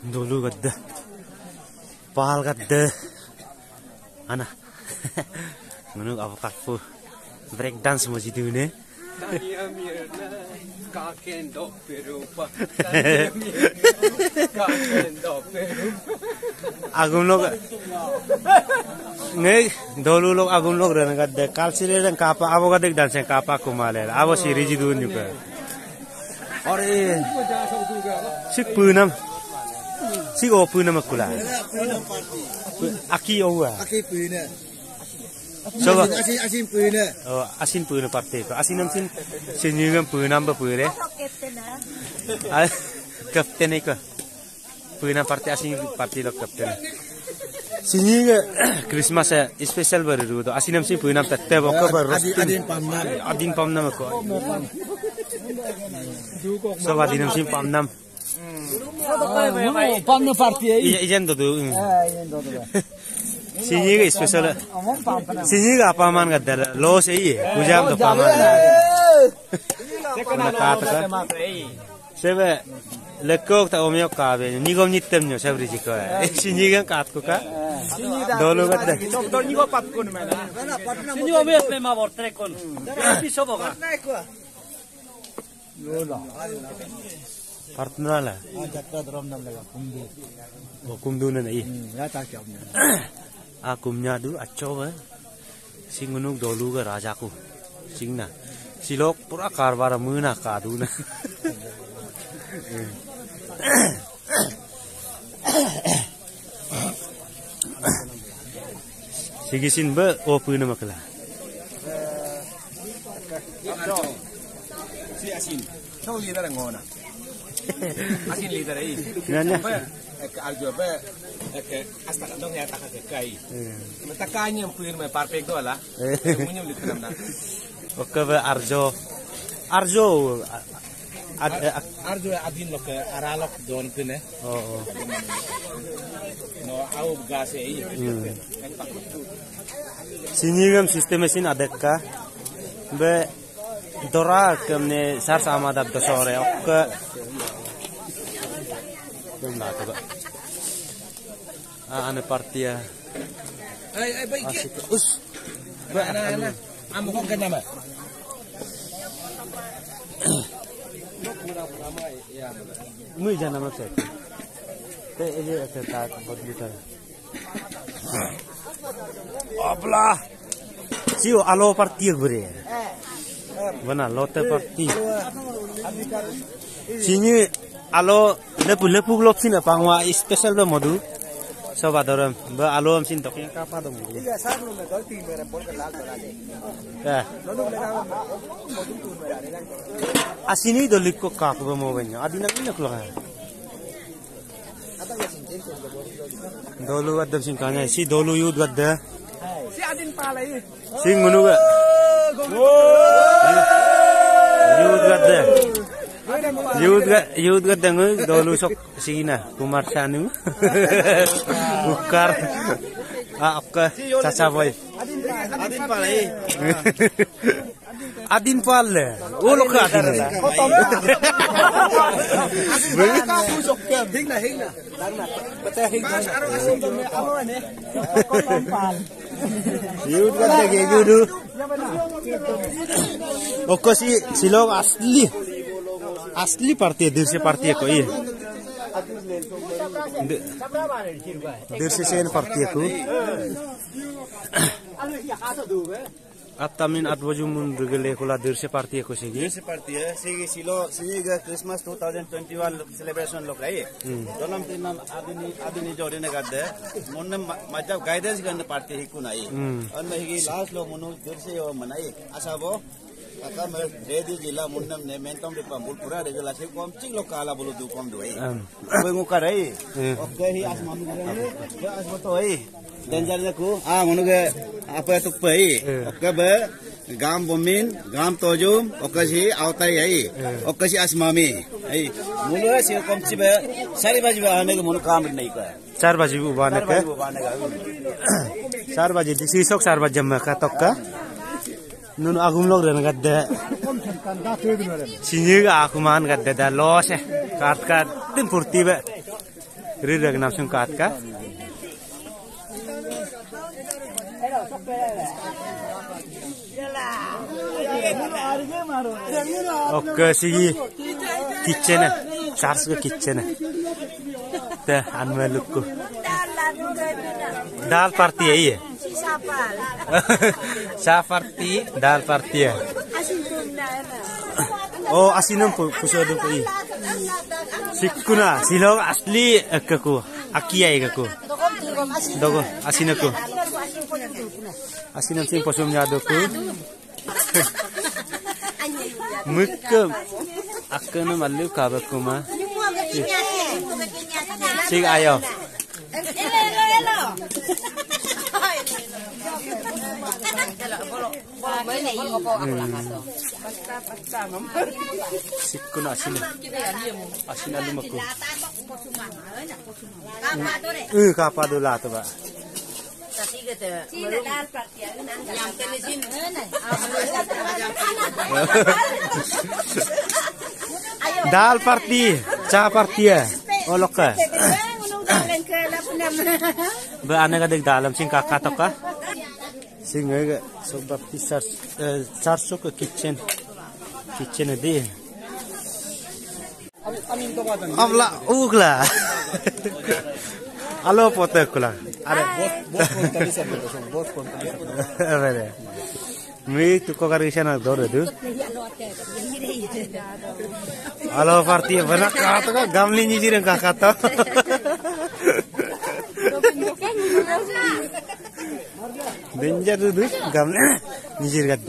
Dulu gadda, pahal gadda, ana, menurut apa kaku break dance mau jadi ini? Agum log, nggak, dulu log agum log dan gadda, kalsile dan kapa, apa gadda dance kapa kumaler, apa sih rigidun juga. Ore, si punam. Si opo nama kula. Aki owa. Aki puina. So asin puina. Oh, asin puina partai. Asin namsin senyum puina apa puire? Kapten eka. Puina partai asin partai lo kapten. Senyum Christmas special baru tu. Asin namsin puina tete bokka baru. Adin pamnam aku. So adin namsin pamnam. Pamno party iya ijan tuh sini ke spesial sini ke apa man gadar lo sih hujam tuh paman kata kan sebe lekok tak omyok kabe nigom nitemnya saya beri jika sini kan katku kan dulu gadar doktor nigo patkun mana sini omyok memang bortrekon bisa boga partner lah. Oh kumdu na iya. Kumnya dulu acau sing ngunung dulu ke rajaku, sing na silok pura karbar muna kadu na. Sigisin be opu na makala. Si asin, kau lihat ngona. Asin lihat ini. Nanya. Aljo be, asta kadang ya tak kai. Metakanya puin me parpek tu lah. Munyum lihat mana. Oke be Arjo adin lo ke aralok don kene. Oh. No au gas ini. Sini kan sistem mesin ada kah? Be Dora kemne sar sama dab dosore oke. Benda tu kak. Ane partia. Ay baik. Us. Ana. Amu kau kena apa? Mui jangan nama saya. Teh aja saya tak buat gitu. Ablah. Sio alo partia beri. Mana lote parti. Sini alo lepu glop sini pangwa special be modu. Sobadoram be alo am sin tok yang kapa dong. Iya sar lu me galti mere bol ke lal bala de. Asini dolik ko kapa be mo benya. Adina ini nak laga. Dolu adab sing kanya si dolu yud gadda. Si adin palai. Sing munu ga. Yud gadda ngu dolu sok sina Kumar Sanu. Bukar. Oke, Caca boy. Adin palai. Adin pal. Oh lo ke adin. Aku sok kem. Hingna. Darna. Betah hingna. Aro asin tu me amo ne. Kotom pal. Yud gadda ke yudu. Oke si silong asli parti dirse parti ko iya. Dirse sen parti ko. Atamin adwajumun regale kula dirse parti ko sigi. Dirse parti sigi silo sigi Christmas 2021 celebration lok rai. Dalam tinan adini jode ne gadde monne majab guidance gan parti hikunai. On higi last lo monu dirse yo manai asabo Kaka mer ready jila munnam ne mentom de pambul pura de jila se kom cing lokala bulu du kom do ai. Bengu karai. Oke hi asmam gare. Ya asmoto ai. Danger ne ku monu ge apa tu pai. Oke be gam bomin gam tojum oke si autai ai. Oke si asmami. Ai mulu se kom ci be sari baji ba ne monu kam nai ka. 4 baji bu bane ka. 4 baji di sisok 4 baji jam ka tokka. Nun agum log ren gadda sini ga akuman gadda da lose kat din purti be Rirak namsung kat ka. Oke sigi kitchen charge ka kitchen te anmelukku dal party hai ye saparti dal party hai oh asinam pusodu ko i sikkuna silong asli ekku akia ekku dogo asinaku asinam sing posum nyadoku Mukam akan malu kabarku mah. Cik ayo. Sikun asin. Asin alumaku. Kapa dulu lah tu pak. Dal party, cha party ya, olok ka. Ba ane ka dalam sing kakak toka, sing ga so party sarso ka kitchen adi. Amla ugla. Alo potek kula. Are bos konten. Mi tu ko kari sana dor du. Alo party bana ka to Gamlin ni jireng ka to. Danger du Gamlin ni jir gadda.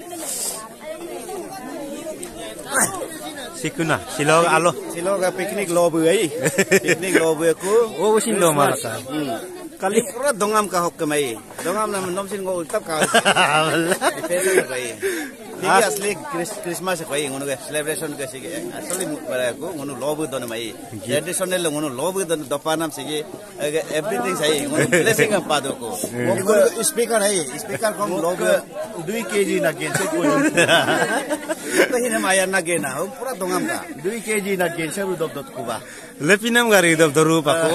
Sikuna silog alo silog picnic lobu ai picnic lobu ku oh sin lo marasa kali pura dongam ka hok mai dongam nam nom sin go tap ka special kai ini asli Christmas kai ngono ke celebration ke sige asli bara ku ngono lobu don mai traditional ngono lobu don dopanam sige everything sai ngono blessing am pado ko speaker ai speaker kom lobu 2 kg na gen se ko kahi na maya na gen na pura dongam ka 2 kg na gen se ru dot ku ba lepinam gari dot doru pa ko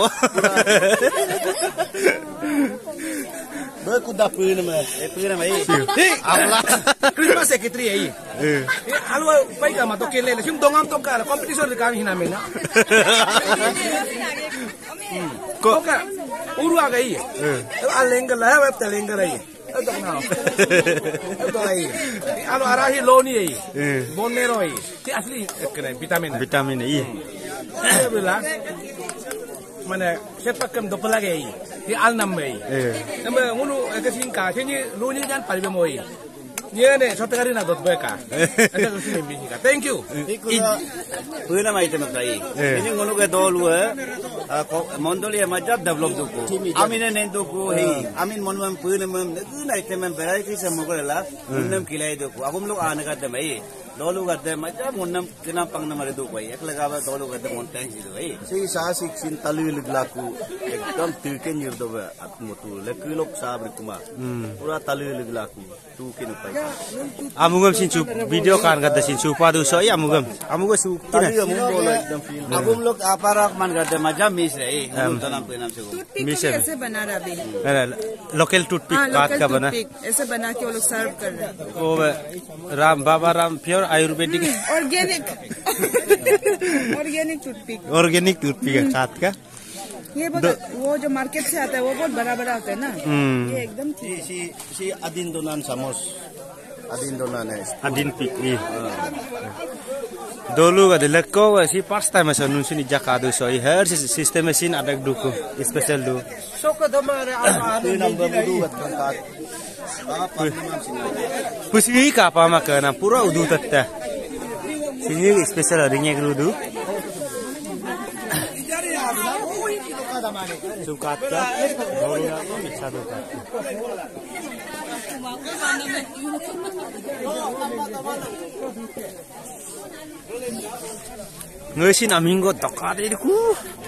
Berkuda pun nama ini. Amla. Christmas sekretari ini. Alu pai kama to kele le sim dongam to kala competition le kami hina mena. Ko ka uru aga ini. Alengala web talengala ini. Itu kenal. Itu ini. Alu arahi loni ini. Bonero ini. Ti asli kena vitamin. Vitamin ini. Saya bilang mana sepak kem double lagi di alnam mai nama ngunu kesingka sini luni jangan palbe moi dia ne satu kali nak dot beka ada kesini bisika thank you puna mai teman kai ini ngunu ke dolu mondoli majab develop duku amin ne duku hei amin monam puna mem nai teman variety se mogala unnam kilai duku agum log aane ka mai dolu gadde majab unnam kina pang namare duku ai ekla ga dolu gadde montan ji duku si sasik sin talil glaku ekdam tilken yirdoba atmutu lekilok sabri kuma pura talil glaku tu kin pai amugam sinchu video kan gadde sinchu padu so ya amugam su kina agum log aparak man gadde majab mis rei tanam penam se toothpick को कैसे बना रहा अभी local toothpick काट का बना ऐसे बना के वो लोग सर्व कर रहे हैं वो Ram Baba Ram pure Ayurvedic organic toothpick काट का ये वो जो मार्केट से आता है वो बहुत बड़ा बड़ा होता है ना ये एकदम si adin donan samos adin donan है adin pik ni dulu ada lekko si first timeasa nun sini jakado so I her system mesin ada duku special du so ko domare apa number du kat puswi ka apa makana pura udu tatta sini special ringnya grudu sukata boleh bisa duka Ngusin aminggo dokade ku